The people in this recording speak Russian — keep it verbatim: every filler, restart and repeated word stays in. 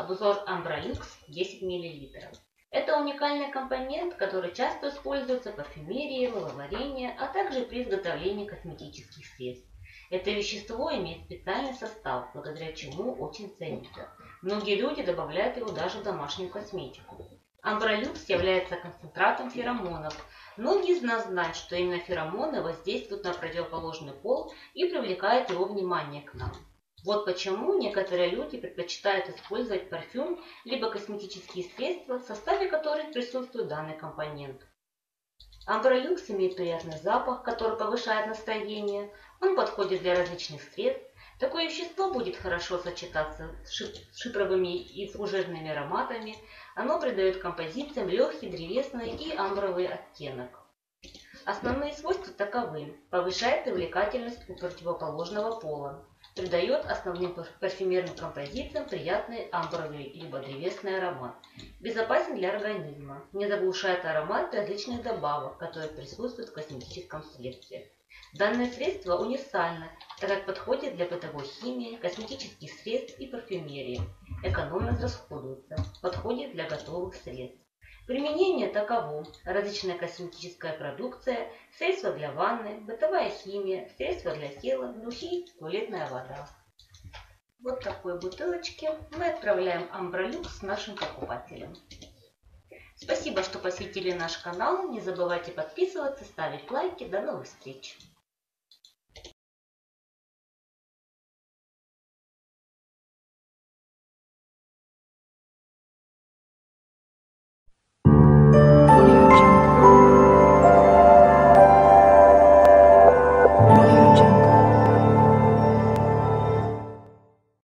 Обзор Ambrolux десять миллилитров. Это уникальный компонент, который часто используется в парфюмерии, мыловарении, а также при изготовлении косметических средств. Это вещество имеет специальный состав, благодаря чему очень ценится. Многие люди добавляют его даже в домашнюю косметику. Ambrolux является концентратом феромонов. Многие из нас знают, что именно феромоны воздействуют на противоположный пол и привлекают его внимание к нам. Вот почему некоторые люди предпочитают использовать парфюм либо косметические средства, в составе которых присутствует данный компонент. Ambrolux имеет приятный запах, который повышает настроение. Он подходит для различных средств. Такое вещество будет хорошо сочетаться с шипровыми и фужерными ароматами. Оно придает композициям легкий древесный и амбровый оттенок. Основные свойства таковы: повышает привлекательность у противоположного пола, придает основным парфюмерным композициям приятный амбровый либо древесный аромат, безопасен для организма, не заглушает аромат различных добавок, которые присутствуют в косметическом средстве. Данное средство универсально, так как подходит для бытовой химии, косметических средств и парфюмерии, экономно расходуется, подходит для готовых средств. Применение таково: различная косметическая продукция, средства для ванны, бытовая химия, средства для тела, духи, туалетная вода. Вот такой бутылочке мы отправляем Ambrolux нашим покупателям. Спасибо, что посетили наш канал. Не забывайте подписываться, ставить лайки. До новых встреч!